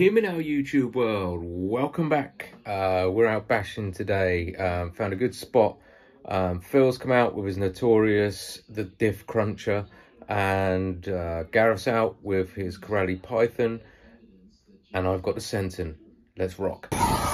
Hear me now, YouTube world. Welcome back. We're out bashing today. Found a good spot. Phil's come out with his Notorious, the Diff Cruncher, and Gareth's out with his Corelli Python, and I've got the Senton. Let's rock.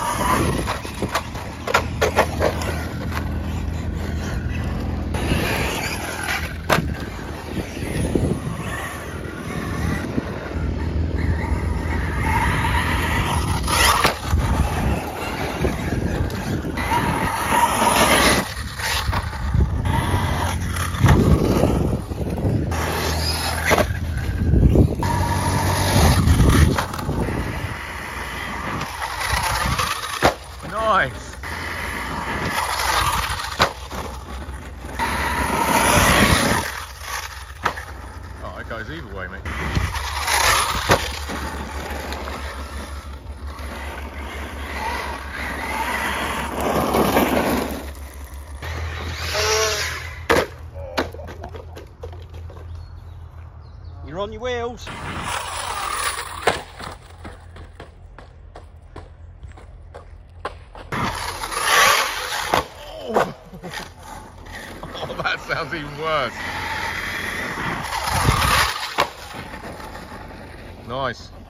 Nice. Oh, it goes either way, mate. You're on your wheels. Oh, that sounds even worse. Nice.